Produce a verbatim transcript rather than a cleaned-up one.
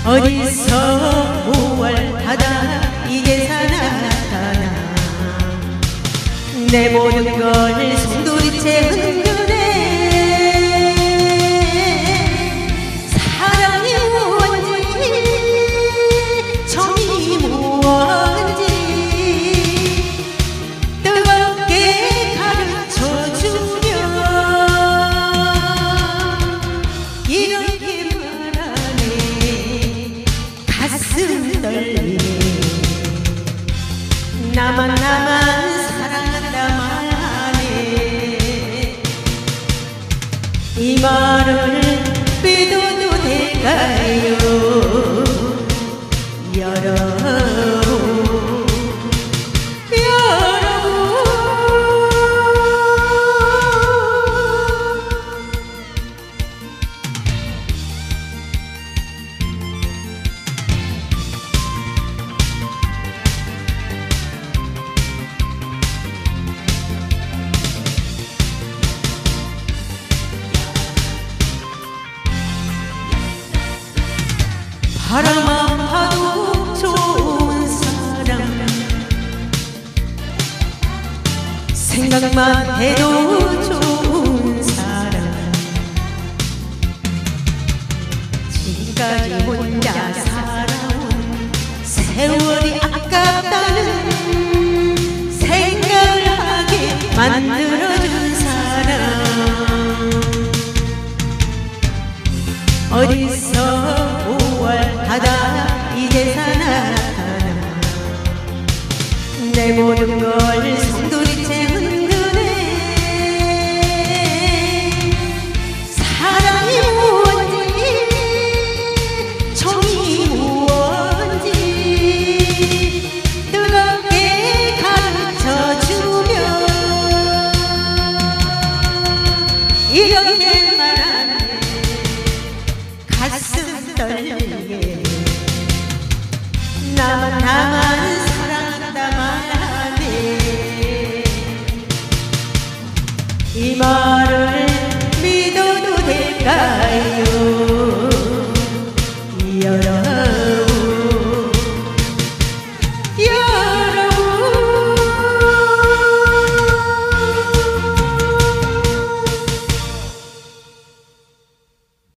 어디서 오월 바다 이제서 나타나 내 모든 걸 송두리째 흔드네. 사랑이 뭔지 정이 뭔지 뜨겁게 가르쳐주며 이렇게 말하네. 가슴 떨리네. 나만 나만 사랑한다 말하네. 이 말을 믿어도 될까요? 여러분 바람만 봐도 좋은 사람 생각만 해도 좋은 사람 지금까지 혼자 살아온 세월이 아깝다는 생각을 하게 만들어준 사람 어디서 바다 이제서 나타나 내 모든 걸